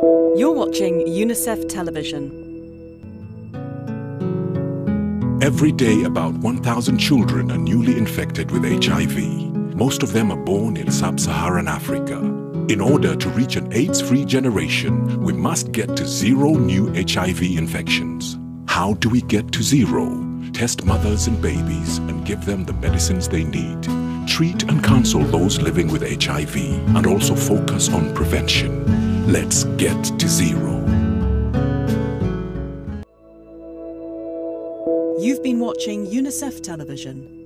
You're watching UNICEF Television. Every day, about 1,000 children are newly infected with HIV. Most of them are born in sub-Saharan Africa. In order to reach an AIDS-free generation, we must get to 0 new HIV infections. How do we get to 0? Test mothers and babies and give them the medicines they need. Treat and counsel those living with HIV and also focus on prevention. Let's get to 0. You've been watching UNICEF Television.